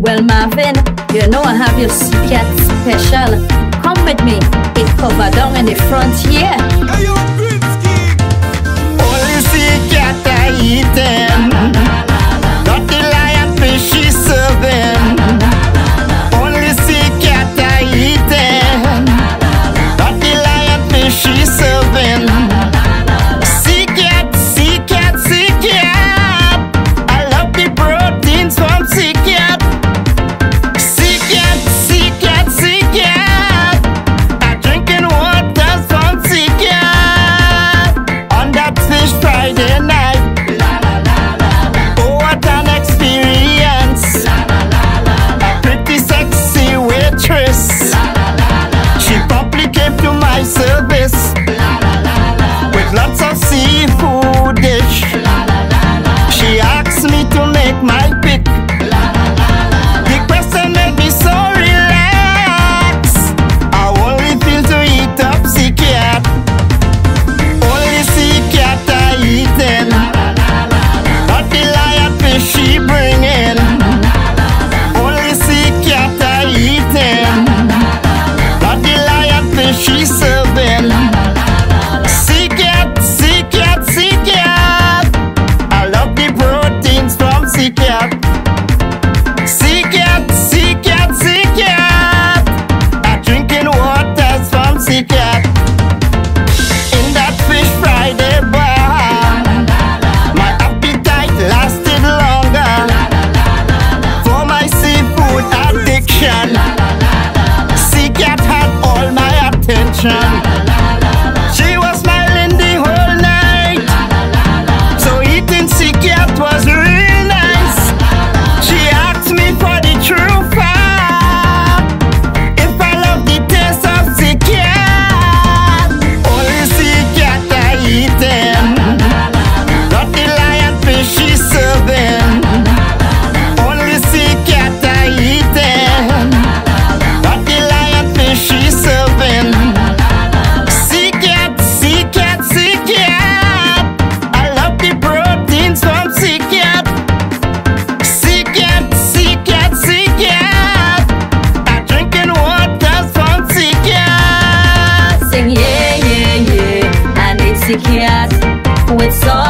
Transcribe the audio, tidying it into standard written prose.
Well, Marvin, you know I have your cat special. Come with me, it cover down in the front here. Hey, you Brinsky. Only sea cat I eating, not the lion fish she serving. Only sea cat I eating, not the lion fish she serving. Sea cat, sea cat, sea cat, I love the proteins from sea cat. Sea cat, sea cat, sea cat, I'm drinking water from sea cat. On that fish Friday night, oh what an experience. A pretty sexy waitress, she promptly came to my service with lots of seafood dish. She asked me to make my pick. The question made me so relaxed. I only feel to eat up sea cat. Only sea cat I eating, not the lion fish she bringing. Only sea cat I eating, not the lion fish she serving. Sea cat, sea cat, sea cat, I love the proteins from sea cat. Sea cat, sea cat, sea cat, I'm drinking waters from sea cat. In that fish Friday bar, my appetite lasted longer. For my seafood addiction, sea cat had all my attention. She was smiling the whole night, so eating sea cat was real nice. She asked me for the true fact, if I love the taste of sea cat. Only sea cat I eating, not the lion fish she serving. Only sea cat I eating, not the lion fish she serving. Sea cat, sea cat, sea cat, I love the proteins from sea cat. Sea cat, sea cat, sea cat, I'm drinking waters from sea cat. Sing yeah, yeah, yeah, and it's a cat with salt.